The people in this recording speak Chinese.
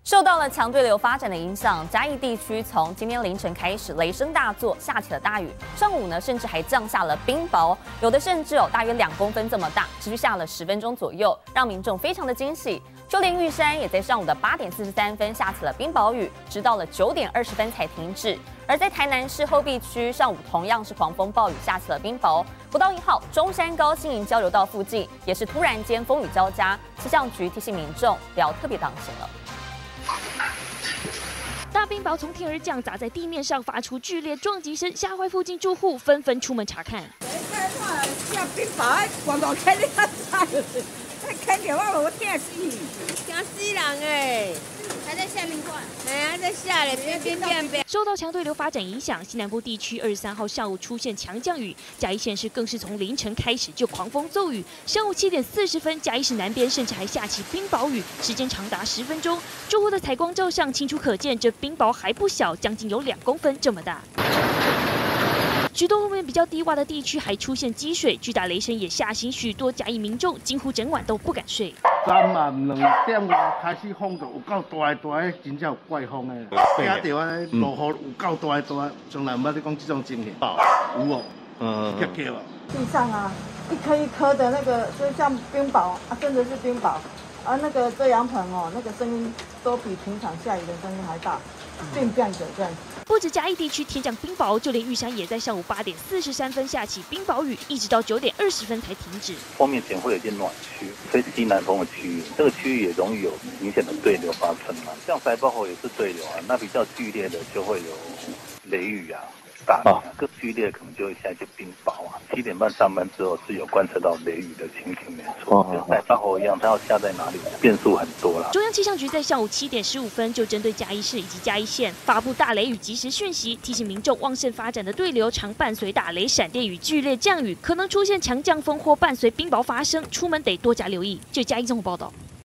受到了强对流发展的影响，嘉义地区从今天凌晨开始雷声大作，下起了大雨。上午呢，甚至还降下了冰雹，有的甚至有大约2公分这么大，持续下了10分钟左右，让民众非常的惊喜。就连玉山也在上午的8点43分下起了冰雹雨，直到了9点20分才停止。而在台南市后壁区，上午同样是狂风暴雨，下起了冰雹。不到1号，中山高新营交流道附近也是突然间风雨交加，气象局提醒民众不要特别当心了。 大冰雹从天而降，砸在地面上，发出剧烈撞击声，吓坏附近住户，纷纷出门查看。 下冰雹，光到开你看菜，看见我惊死，惊死人哎！还在下面灌，哎，还在下嘞，别。 受到强对流发展影响，西南部地区23号下午出现强降雨，嘉义县市更是从凌晨开始就狂风骤雨。上午7点40分，嘉义市南边甚至还下起冰雹雨，时间长达10分钟。住户的采光照上，清楚可见这冰雹还不小，将近有2公分这么大。 许多路面比较低洼的地区还出现积水，巨大雷声也吓醒许多嘉义民众，几乎整晚都不敢睡。 3晚2点外开始风就有够大，真正有怪风的。惊到安尼落雨有够大，从来毋捌你讲这种情形。有哦，结结哦。 地上啊，一颗一颗的那个，就像冰雹啊，真的是冰雹。而那个遮阳棚哦，那个声音都比平常下雨的声音还大，变这样子。 不止嘉义地区天降冰雹，就连玉山也在上午8点43分下起冰雹雨，一直到9点20分才停止。 风面前会有一些暖区，吹西南风的区域，这个区域也容易有明显的对流发生啊。像塞爆后也是对流啊，那比较剧烈的就会有雷雨啊、大雨啊，更剧烈可能就会下一些冰雹啊。7点半上班之后是有观测到雷雨的情形没错，跟塞爆后一样，它要下在哪里，变数很多啦。 中央气象局在上午7点15分就针对嘉义市以及嘉义县发布大雷雨即时讯息，提醒民众旺盛发展的对流常伴随打雷、闪电与剧烈降雨，可能出现强降风或伴随冰雹发生，出门得多加留意。据嘉义综合报道。